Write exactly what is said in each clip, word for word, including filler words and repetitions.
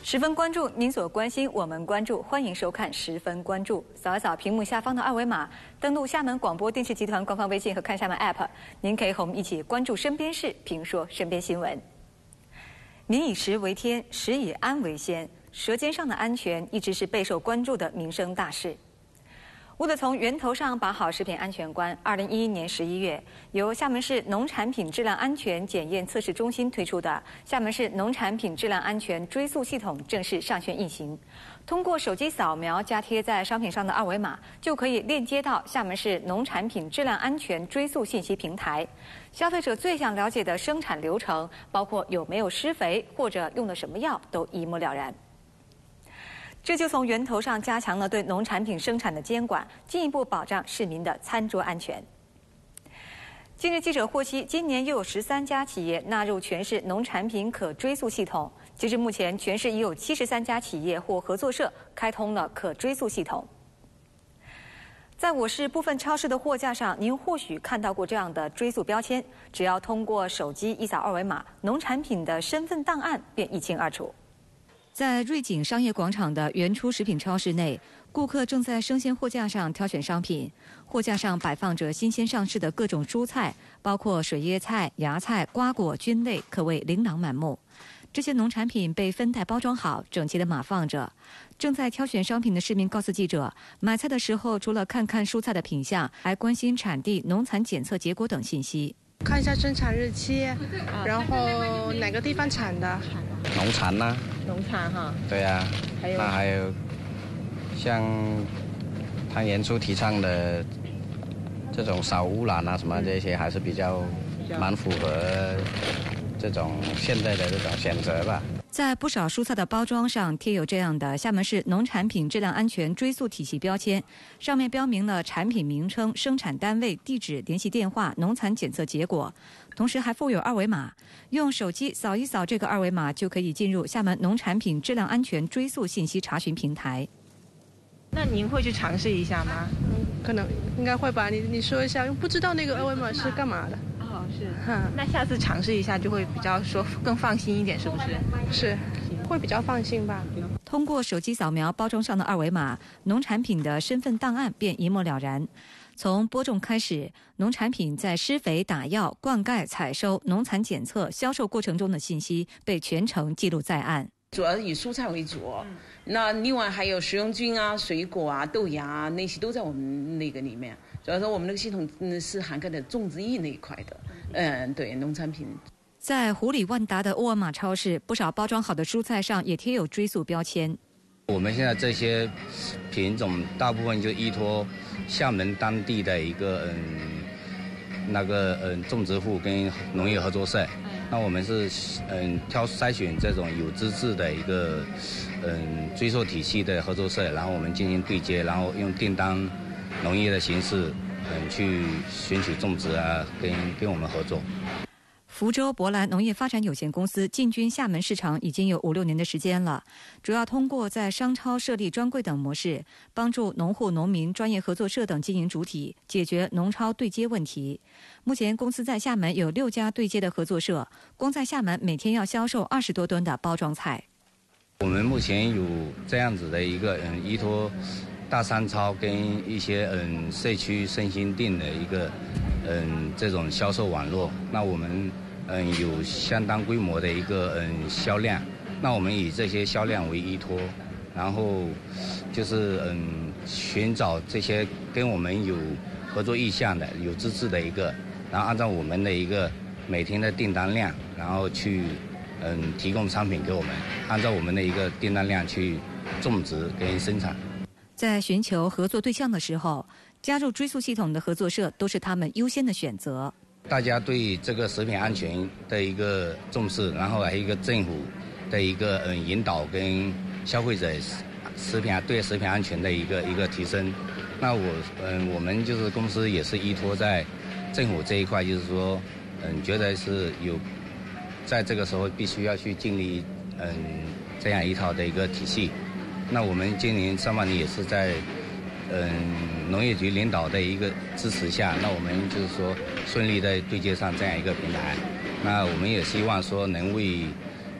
十分关注，您所关心，我们关注，欢迎收看《十分关注》。扫一扫屏幕下方的二维码，登录厦门广播电视集团官方微信和看厦门 App， 您可以和我们一起关注身边事，评说身边新闻。民以食为天，食以安为先，舌尖上的安全一直是备受关注的民生大事。为了从源头上把好食品安全关，二零一一年十一月，由厦门市农产品质量安全检验测试中心推出的厦门市农产品质量安全追溯系统正式上线运行。通过手机扫描加贴在商品上的二维码，就可以链接到厦门市农产品质量安全追溯信息平台。消费者最想了解的生产流程，包括有没有施肥或者用的什么药，都一目了然。这就从源头上加强了对农产品生产的监管，进一步保障市民的餐桌安全。近日，记者获悉，今年又有十三家企业纳入全市农产品可追溯系统。截至目前，全市已有七十三家企业或合作社开通了可追溯系统。在我市部分超市的货架上，您或许看到过这样的追溯标签，只要通过手机一扫二维码，农产品的身份档案便一清二楚。在瑞景商业广场的原初食品超市内，顾客正在生鲜货架上挑选商品。货架上摆放着新鲜上市的各种蔬菜，包括水叶菜、芽菜、瓜果、菌类，可谓琳琅满目。这些农产品被分袋包装好，整齐地码放着。正在挑选商品的市民告诉记者，买菜的时候除了看看蔬菜的品相，还关心产地、农残检测结果等信息。 看一下生产日期，然后哪个地方产的。 农产呐、啊， 农产哈。 对呀、啊， 还有那还有像他原初提倡的这种少污染啊什么这些，还是比较蛮符合这种现在的这种选择吧。 在不少蔬菜的包装上贴有这样的厦门市农产品质量安全追溯体系标签，上面标明了产品名称、生产单位、地址、联系电话、农残检测结果，同时还附有二维码。用手机扫一扫这个二维码，就可以进入厦门农产品质量安全追溯信息查询平台。 那您会去尝试一下吗？嗯，可能应该会吧。你你说一下，不知道那个二维码是干嘛的。 哦，是。那下次尝试一下就会比较说更放心一点，是不是？ 是，会比较放心吧。 通过手机扫描包装上的二维码，农产品的身份档案便一目了然。从播种开始，农产品在施肥、打药、灌溉、采收、农残检测、销售过程中的信息被全程记录在案。 主要以蔬菜为主，嗯、那另外还有食用菌啊、水果啊、豆芽啊那些都在我们那个里面。主要说我们那个系统是涵盖的种植业那一块的，嗯，对，农产品。 在湖里万达的沃尔玛超市，不少包装好的蔬菜上也贴有追溯标签。 我们现在这些品种大部分就依托厦门当地的一个嗯那个嗯种植户跟农业合作社。那我们是嗯挑筛选这种有资质的一个嗯追溯体系的合作社，然后我们进行对接，然后用订单农业的形式嗯去选取种植啊，跟跟我们合作。 福州博兰农业发展有限公司进军厦门市场已经有五六年的时间了，主要通过在商超设立专柜等模式，帮助农户、农民、专业合作社等经营主体解决农超对接问题。目前公司在厦门有六家对接的合作社，光在厦门每天要销售二十多吨的包装菜。 我们目前有这样子的一个嗯依托大商超跟一些嗯社区身心店的一个嗯这种销售网络，那我们嗯有相当规模的一个嗯销量，那我们以这些销量为依托，然后就是嗯寻找这些跟我们有合作意向的、有资质的一个，然后按照我们的一个每天的订单量，然后去嗯提供商品给我们，按照我们的一个订单量去种植跟生产。 在寻求合作对象的时候，加入追溯系统的合作社都是他们优先的选择。 大家对这个食品安全的一个重视，然后还有一个政府的一个嗯引导跟消费者食品对食品安全的一个一个提升。那我嗯我们就是公司也是依托在政府这一块，就是说嗯觉得是有在这个时候必须要去建立嗯这样一套的一个体系。那我们今年上半年也是在嗯农业局领导的一个支持下，那我们就是说顺利的对接上这样一个平台。那我们也希望说能为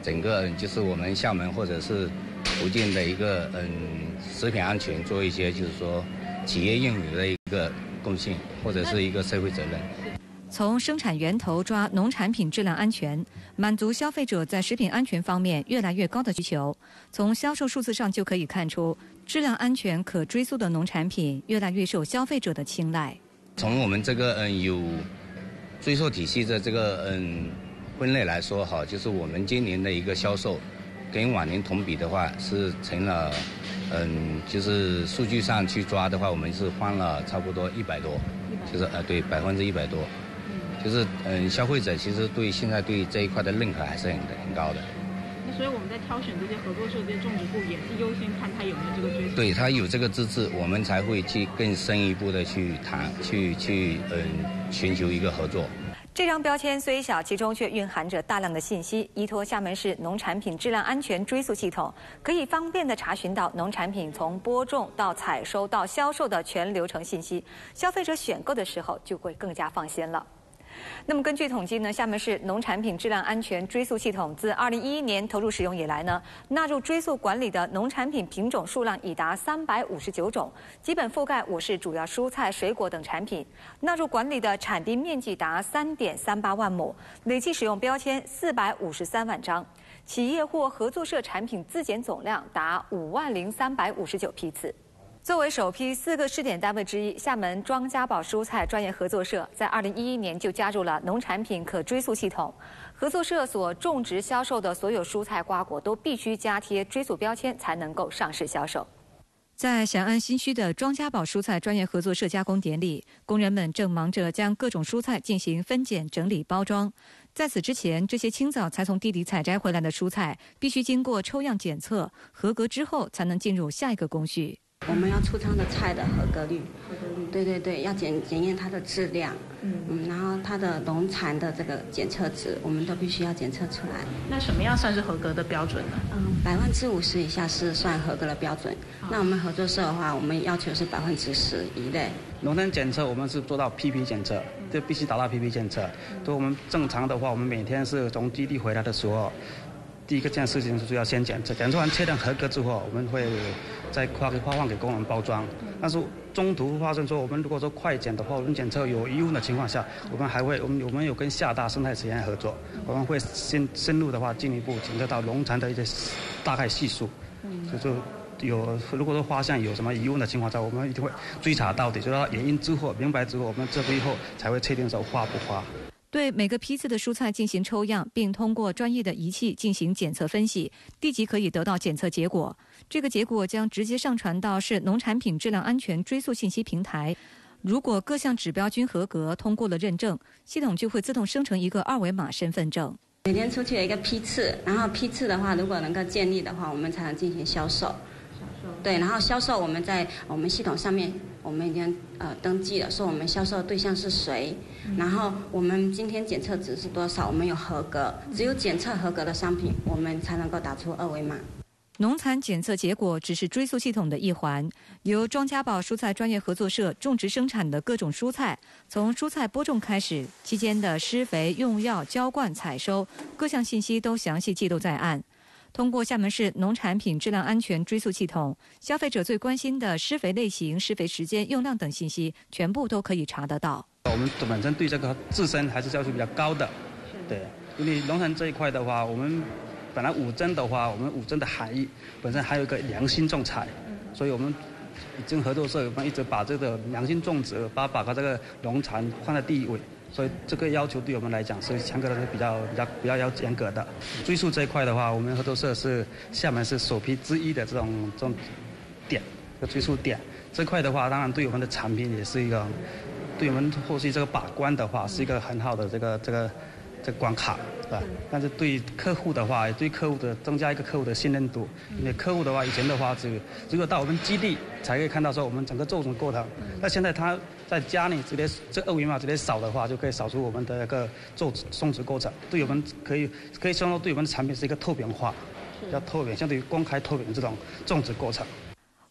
整个就是我们厦门或者是福建的一个嗯食品安全做一些就是说企业应有的一个贡献或者是一个社会责任。 从生产源头抓农产品质量安全，满足消费者在食品安全方面越来越高的需求。从销售数字上就可以看出，质量安全可追溯的农产品越来越受消费者的青睐。 从我们这个嗯有追溯体系的这个嗯分类来说，哈，就是我们今年的一个销售，跟往年同比的话是成了，嗯，就是数据上去抓的话，我们是翻了差不多一百多，就是呃对百分之一百多。就是嗯，消费者其实对现在对这一块的认可还是很很高的。 那所以我们在挑选这些合作社、这些种植户，也是优先看他有没有这个追溯。 对他有这个资质，我们才会去更深一步的去谈，去去嗯寻求一个合作。 这张标签虽小，其中却蕴含着大量的信息。依托厦门市农产品质量安全追溯系统，可以方便地查询到农产品从播种到采收到销售的全流程信息，消费者选购的时候就会更加放心了。那么根据统计呢，厦门市农产品质量安全追溯系统自二零一一年投入使用以来呢，纳入追溯管理的农产品品种数量已达三百五十九种，基本覆盖我市主要蔬菜、水果等产品。纳入管理的产地面积达三点三八万亩，累计使用标签四百五十三万张，企业或合作社产品自检总量达五万零三百五十九批次。作为首批四个试点单位之一，厦门庄家宝蔬菜专业合作社在二零一一年就加入了农产品可追溯系统。合作社所种植销售的所有蔬菜瓜果都必须加贴追溯标签，才能够上市销售。在翔安新区的庄家宝蔬菜专业合作社加工点里，工人们正忙着将各种蔬菜进行分拣、整理、包装。在此之前，这些清早才从地里采摘回来的蔬菜，必须经过抽样检测，合格之后才能进入下一个工序。 我们要出仓的菜的合格率，对对对，要检检验它的质量，嗯嗯，然后它的农残的这个检测值，我们都必须要检测出来。 那什么样算是合格的标准呢？ 嗯，百分之五十以下是算合格的标准。那我们合作社的话，我们要求是百分之十以内。 农残检测我们是做到 P P 检测，就必须达到 P P 检测。对我们正常的话，我们每天是从基地回来的时候，第一个件事情就是要先检测，检测完确认合格之后，我们会再发发放给工人包装。但是中途发生说，我们如果说快检的话，我们检测有疑问的情况下，我们还会我们我们有跟厦大生态实验合作，我们会先深入的话进一步检测到农残的一些大概系数，就就有如果说发现有什么疑问的情况下，我们一定会追查到底，就是原因之后明白之后，我们这以后才会确定说发不发。 对每个批次的蔬菜进行抽样，并通过专业的仪器进行检测分析，立即可以得到检测结果。这个结果将直接上传到市农产品质量安全追溯信息平台。如果各项指标均合格，通过了认证，系统就会自动生成一个二维码身份证。 每天出去有一个批次，然后批次的话，如果能够建立的话，我们才能进行销售。对，然后销售我们在我们系统上面，我们已经呃登记了，说我们销售的对象是谁，然后我们今天检测值是多少，我们有合格，只有检测合格的商品，我们才能够打出二维码。 农残检测结果只是追溯系统的一环，由庄家宝蔬菜专业合作社种植生产的各种蔬菜，从蔬菜播种开始，期间的施肥、用药、浇灌、采收，各项信息都详细记录在案。通过厦门市农产品质量安全追溯系统，消费者最关心的施肥类型、施肥时间、用量等信息，全部都可以查得到。 我们本身对这个自身还是要求比较高的，对，因为农残这一块的话，我们本来五增的话，我们五增的含义本身还有一个良心种采，所以我们已经合作社我们一直把这个良心种植，把把这个农残放在第一位。所以这个要求对我们来讲是相对来说比较比较比较要严格的。追溯这一块的话，我们合作社是厦门是首批之一的这种这种点，这个追溯点这块的话，当然对我们的产品也是一个，对我们后续这个把关的话是一个很好的这个这个这个关卡，是吧？但是对客户的话，对客户的增加一个客户的信任度，因为客户的话以前的话只只有到我们基地才可以看到说我们整个种植过程，那现在他在家里直接这二维码直接扫的话，就可以扫出我们的一个种植种植过程，对我们可以可以说到对我们的产品是一个透明化，比较透明，相对于公开透明这种种植过程。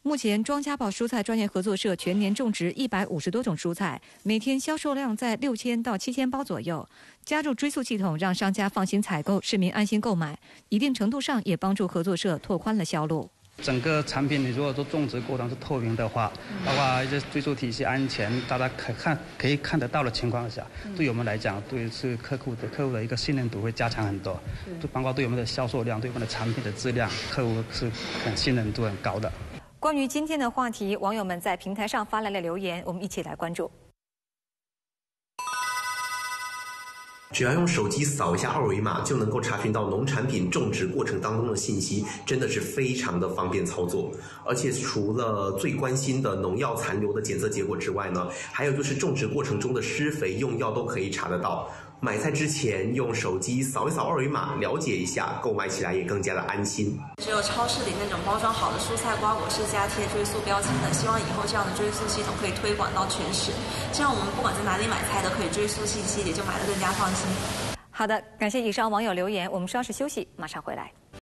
目前，庄家宝蔬菜专业合作社全年种植一百五十多种蔬菜，每天销售量在六千到七千包左右。加入追溯系统，让商家放心采购，市民安心购买，一定程度上也帮助合作社拓宽了销路。 整个产品，你如果说种植过程是透明的话，包括一些追溯体系安全，大家可看可以看得到的情况下，对我们来讲，对是客户的客户的一个信任度会加强很多，就包括对我们的销售量，对我们的产品的质量，客户是很信任度很高的。 关于今天的话题，网友们在平台上发来了留言，我们一起来关注。 只要用手机扫一下二维码，就能够查询到农产品种植过程当中的信息，真的是非常的方便操作。而且除了最关心的农药残留的检测结果之外呢，还有就是种植过程中的施肥用药都可以查得到。买菜之前用手机扫一扫二维码，了解一下，购买起来也更加的安心。 只有超市里那种包装好的蔬菜瓜果是加贴追溯标签的，希望以后这样的追溯系统可以推广到全市，这样我们不管在哪里买菜都可以追溯信息，也就买得更加放心。 好的，感谢以上网友留言，我们稍事休息，马上回来。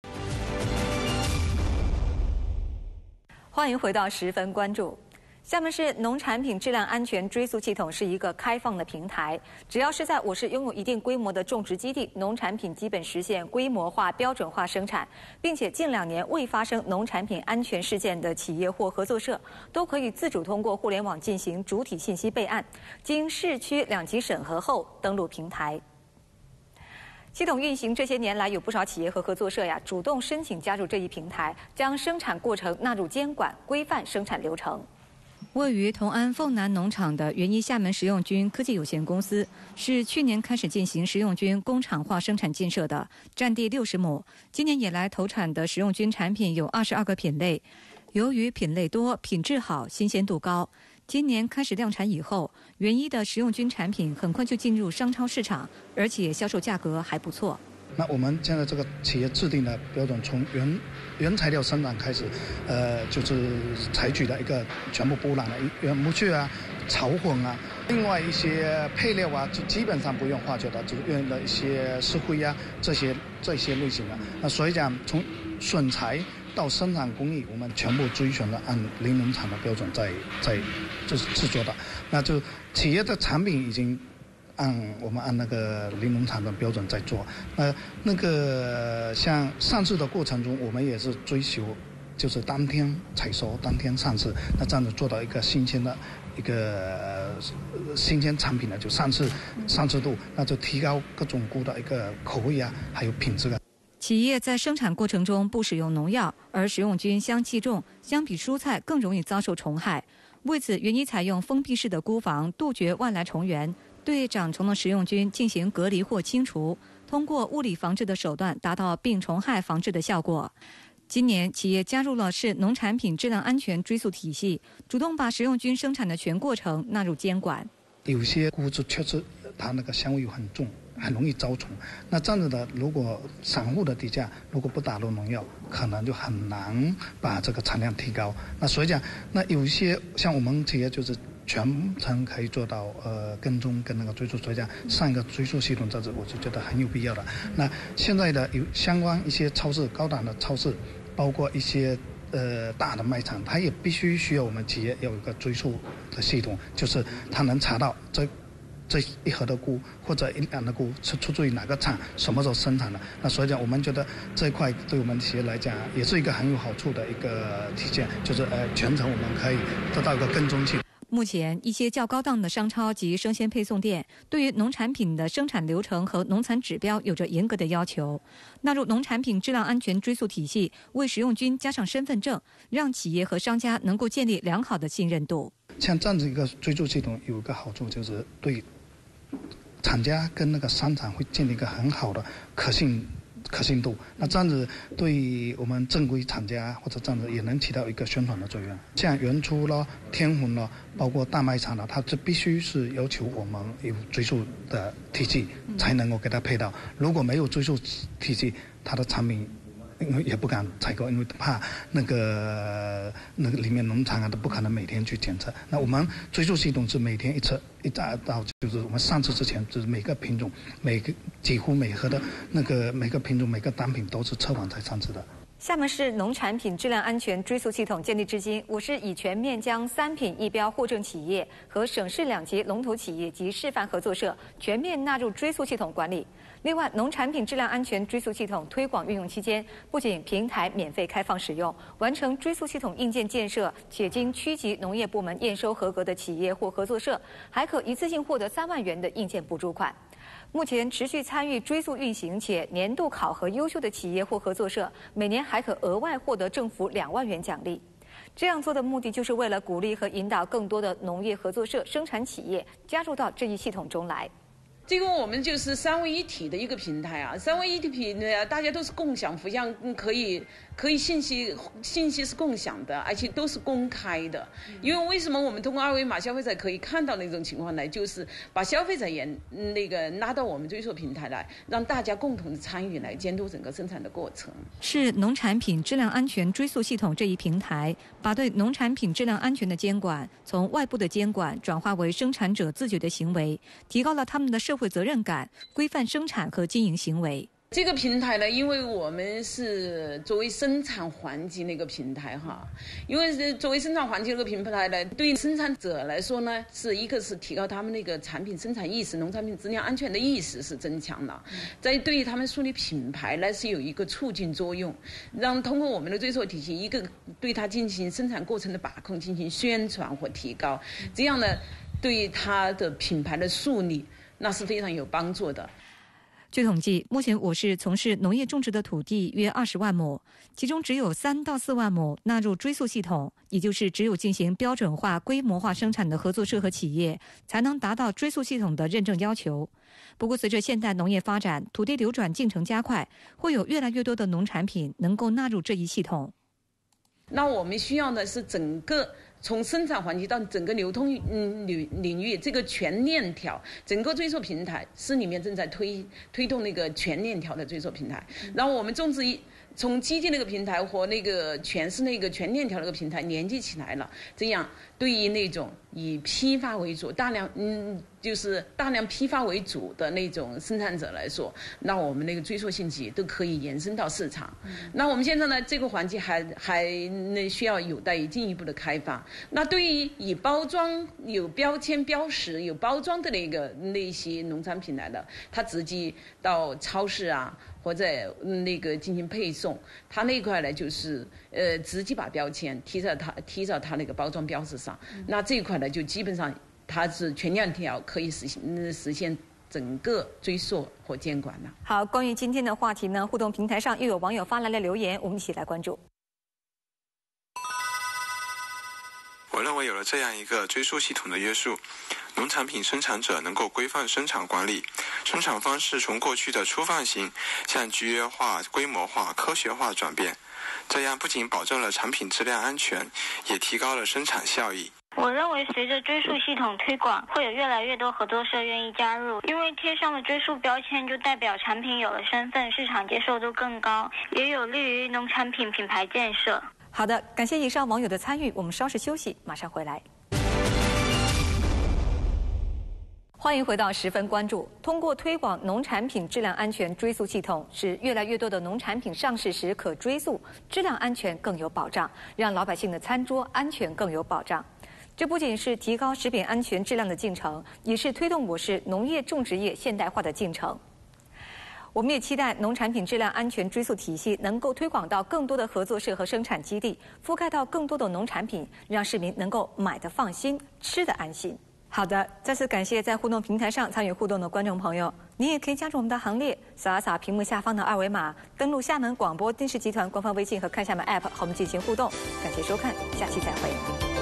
欢迎回到十分关注。厦门市农产品质量安全追溯系统是一个开放的平台，只要是在我市拥有一定规模的种植基地，农产品基本实现规模化、标准化生产，并且近两年未发生农产品安全事件的企业或合作社，都可以自主通过互联网进行主体信息备案，经市区两级审核后登录平台。系统运行这些年来，有不少企业和合作社呀主动申请加入这一平台，将生产过程纳入监管，规范生产流程。位于同安凤南农场的元一厦门食用菌科技有限公司是去年开始进行食用菌工厂化生产建设的，占地六十亩。今年以来投产的食用菌产品有二十二个品类，由于品类多、品质好、新鲜度高，今年开始量产以后，元一的食用菌产品很快就进入商超市场，而且销售价格还不错。 那我们现在这个企业制定的标准，从原原材料生产开始，呃，就是采取了一个全部波浪的原木屑啊、草混啊，另外一些配料啊，就基本上不用化学的，就用了一些石灰啊这些这些类型的。那所以讲，从选材到生产工艺，我们全部遵循了按零农场的标准在在就是制作的。那就企业的产品已经按我们按那个零农场的标准在做，呃，那个像上市的过程中，我们也是追求，就是当天采收，当天上市，那这样子做到一个新鲜的一个、呃、新鲜产品的就上市上市度，那就提高各种菇的一个口味啊，还有品质啊。 企业在生产过程中不使用农药，而食用菌香气重，相比蔬菜更容易遭受虫害。为此，元一采用封闭式的菇房，杜绝外来虫源。对长虫的食用菌进行隔离或清除，通过物理防治的手段达到病虫害防治的效果。今年，企业加入了市农产品质量安全追溯体系，主动把食用菌生产的全过程纳入监管。 有些菇子确实它那个香味很重，很容易招虫。那这样子的，如果散户的底下如果不打入农药，可能就很难把这个产量提高。那所以讲，那有些像我们企业就是全程可以做到呃跟踪跟那个追溯，所以讲上一个追溯系统，这是我就觉得很有必要的。那现在的有相关一些超市、高档的超市，包括一些呃大的卖场，它也必须需要我们企业有一个追溯的系统，就是它能查到这这一盒的菇或者一两的菇是出自于哪个厂，什么时候生产的。那所以讲，我们觉得这一块对我们企业来讲也是一个很有好处的一个体现，就是呃全程我们可以得到一个跟踪性。 目前，一些较高档的商超及生鲜配送店对于农产品的生产流程和农残指标有着严格的要求。纳入农产品质量安全追溯体系，为食用菌加上身份证，让企业和商家能够建立良好的信任度。 像这样子一个追溯系统有一个好处，就是对厂家跟那个商场会建立一个很好的可信可信度。那这样子对我们正规厂家或者这样子也能起到一个宣传的作用。像原初咯、天虹咯，包括大卖场了，它这必须是要求我们有追溯的体系才能够给它配到。如果没有追溯体系，它的产品因为也不敢采购，因为怕那个那个里面农场啊都不可能每天去检测。那我们追溯系统是每天一测一达到，就是我们上市之前，就是每个品种、每个几乎每盒的那个每个品种、每个单品都是测完才上市的。 厦门市农产品质量安全追溯系统建立至今，我市已全面将三品一标获证企业和省市两级龙头企业及示范合作社全面纳入追溯系统管理。另外，农产品质量安全追溯系统推广运用期间，不仅平台免费开放使用，完成追溯系统硬件建设且经区级农业部门验收合格的企业或合作社，还可一次性获得三万元的硬件补助款。目前持续参与追溯运行且年度考核优秀的企业或合作社，每年还可额外获得政府两万元奖励。这样做的目的就是为了鼓励和引导更多的农业合作社、生产企业加入到这一系统中来。 这个我们就是三位一体的一个平台啊，三位一体平台，大家都是共享，互相可以可以信息信息是共享的，而且都是公开的。因为为什么我们通过二维码，消费者可以看到那种情况呢？就是把消费者也那个拉到我们追溯平台来，让大家共同的参与来监督整个生产的过程。 是农产品质量安全追溯系统这一平台，把对农产品质量安全的监管从外部的监管转化为生产者自觉的行为，提高了他们的社会责任感，规范生产和经营行为。 这个平台呢，因为我们是作为生产环节那个平台哈，因为是作为生产环节那个平台呢，对生产者来说呢，是一个是提高他们那个产品生产意识、农产品质量安全的意识是增强了，在对于他们树立品牌呢是有一个促进作用，让通过我们的追溯体系，一个对它进行生产过程的把控进行宣传或提高，这样呢，对于它的品牌的树立那是非常有帮助的。 据统计，目前我市从事农业种植的土地约二十万亩，其中只有三到四万亩纳入追溯系统，也就是只有进行标准化、规模化生产的合作社和企业，才能达到追溯系统的认证要求。不过，随着现代农业发展，土地流转进程加快，会有越来越多的农产品能够纳入这一系统。 那我们需要的是整个从生产环节到整个流通嗯领领域这个全链条，整个追溯平台市里面正在推推动那个全链条的追溯平台。然后我们种植一从基地那个平台和那个全市那个全链条那个平台连接起来了，这样对于那种以批发为主、大量嗯就是大量批发为主的那种生产者来说，那我们那个追溯信息都可以延伸到市场。嗯、那我们现在呢，这个环节还还那需要有待于进一步的开发。那对于以包装、有标签标识、有包装的那个那些农产品来的，它直接到超市啊或者那个进行配送，它那块呢就是呃直接把标签贴在它贴在它那个包装标识上，嗯、那这一块呢就基本上它是全链条可以实现实现整个追溯和监管了。 好，关于今天的话题呢，互动平台上又有网友发来了留言，我们一起来关注。 我认为有了这样一个追溯系统的约束，农产品生产者能够规范生产管理，生产方式从过去的粗放型向集约化、规模化、科学化转变，这样不仅保证了产品质量安全，也提高了生产效益。 我认为随着追溯系统推广，会有越来越多合作社愿意加入，因为贴上了追溯标签就代表产品有了身份，市场接受度更高，也有利于农产品品牌建设。 好的，感谢以上网友的参与，我们稍事休息，马上回来。欢迎回到十分关注。通过推广农产品质量安全追溯系统，使越来越多的农产品上市时可追溯，质量安全更有保障，让老百姓的餐桌安全更有保障。这不仅是提高食品安全质量的进程，也是推动我市农业种植业现代化的进程。我们也期待农产品质量安全追溯体系能够推广到更多的合作社和生产基地，覆盖到更多的农产品，让市民能够买得放心，吃得安心。好的，再次感谢在互动平台上参与互动的观众朋友，您也可以加入我们的行列，扫一扫屏幕下方的二维码，登录厦门广播电视集团官方微信和看厦门 App 和我们进行互动。感谢收看，下期再会。